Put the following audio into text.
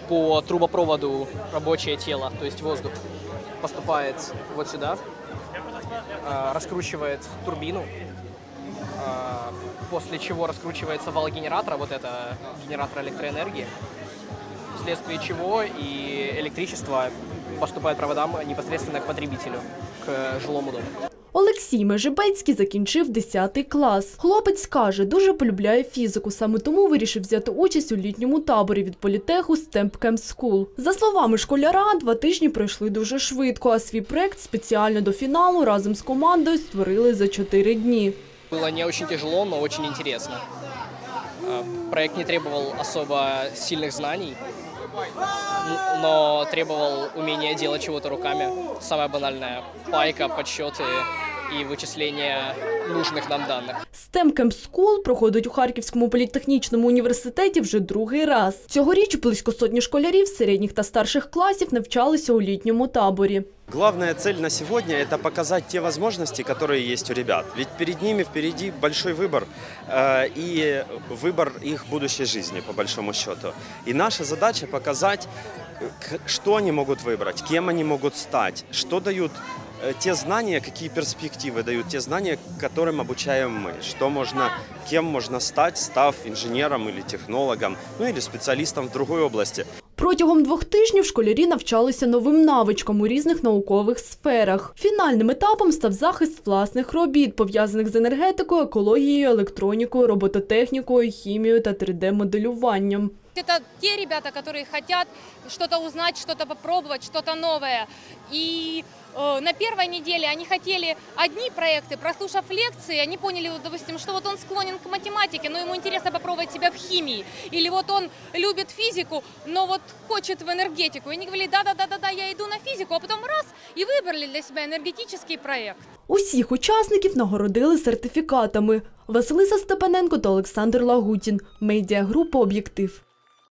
по трубопроводу рабочее тело, то есть воздух, поступает вот сюда, раскручивает турбину, после чего раскручивается вал генератора, вот это генератор электроэнергии, вследствие чего и электричество поступает проводам непосредственно к потребителю, к жилому дому. Олексій Межибецький закінчив 10 клас. Хлопець каже, дуже полюбляє фізику, саме тому вирішив взяти участь у літньому таборі від політеху STEM Camp School. За словами школяра, 2 тижні пройшли дуже швидко, а свій проект спеціально до фіналу разом з командою створили за 4 дні. Было не очень тяжело, но очень интересно. Проект не требовал особо сильных знаний, но требовал умения делать чего-то руками. Самое банальное – пайка, подсчеты и вычисления нужных нам данных. STEM Camp School проходить у Харківському політехнічному університеті вже 2-й раз. Цьогоріч близько сотні школярів середніх та старших класів навчалися у літньому таборі. Главная цель на сегодня – это показать те возможности, которые есть у ребят. Ведь перед ними впереди большой выбор и выбор их будущей жизни, по большому счету. И наша задача – показать, что они могут выбрать, кем они могут стать, что дают те знания, какие перспективы дают те знания, которым обучаем мы. Что можно, кем можно стать, став инженером или технологом, ну или специалистом в другой области. Протягом 2 тижнів школярі навчалися новим навичкам у різних наукових сферах. Фінальним етапом став захист власних робіт, пов'язаних з енергетикою, екологією, електронікою, робототехнікою, хімією та 3D-моделюванням. Это те ребята, которые хотят что-то узнать, что-то попробовать, что-то новое. И на первой неделе они хотели одни проекты, прослушав лекции, они поняли, допустим, что вот он склонен к математике, но ему интересно попробовать себя в химии. Или вот он любит физику, но вот хочет в энергетику. И они говорили, да, я иду на физику, а потом раз, и выбрали для себя энергетический проект. Усіх учасників нагородили сертифікатами. Василиса Степаненко та Олександр Лагутін. Медіагрупа «Об'єктив».